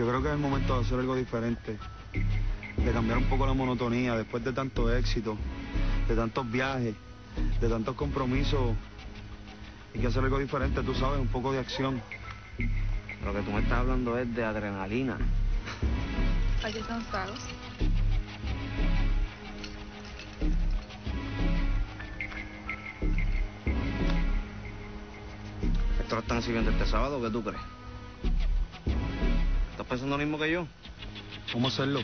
Yo creo que es el momento de hacer algo diferente, de cambiar un poco la monotonía después de tanto éxito, de tantos viajes, de tantos compromisos. Hay que hacer algo diferente, tú sabes, un poco de acción. Lo que tú me estás hablando es de adrenalina. Aquí están los tragos. ¿Esto lo están sirviendo este sábado? ¿Qué tú crees? ¿Estás pensando lo mismo que yo? ¿Cómo hacerlo?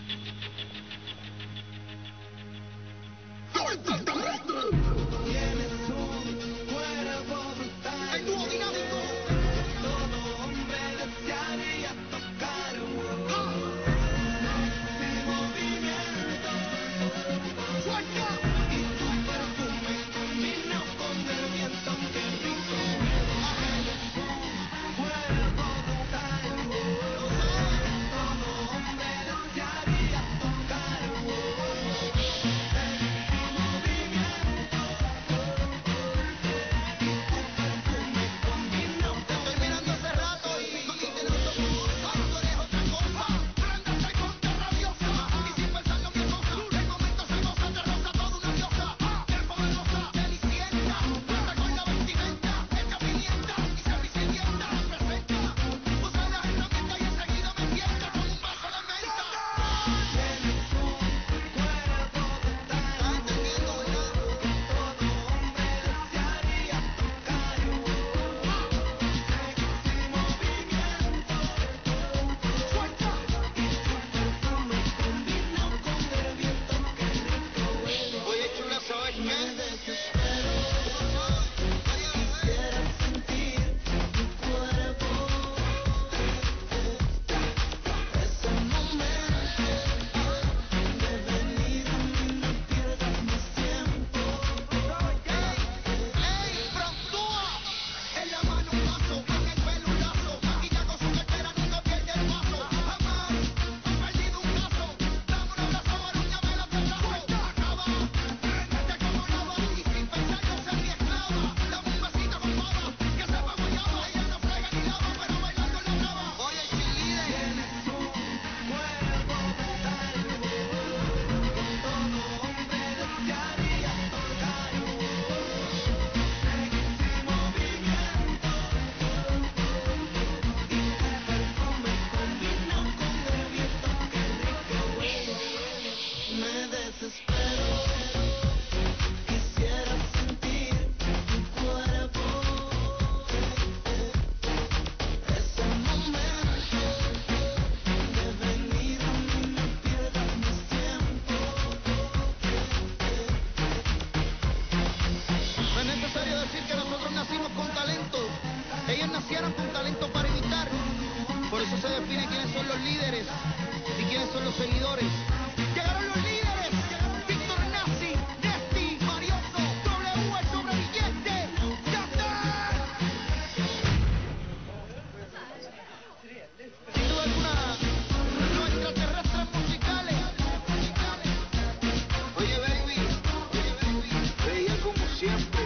Ellos nacieron con talento para imitar. Por eso se define quiénes son los líderes y quiénes son los seguidores. Llegaron los líderes. Víctor Nazi, Nesti, Marioso, W sobre billete. ¡Ya está! Sin duda alguna, los extraterrestres musicales. Oye, baby, veía como siempre.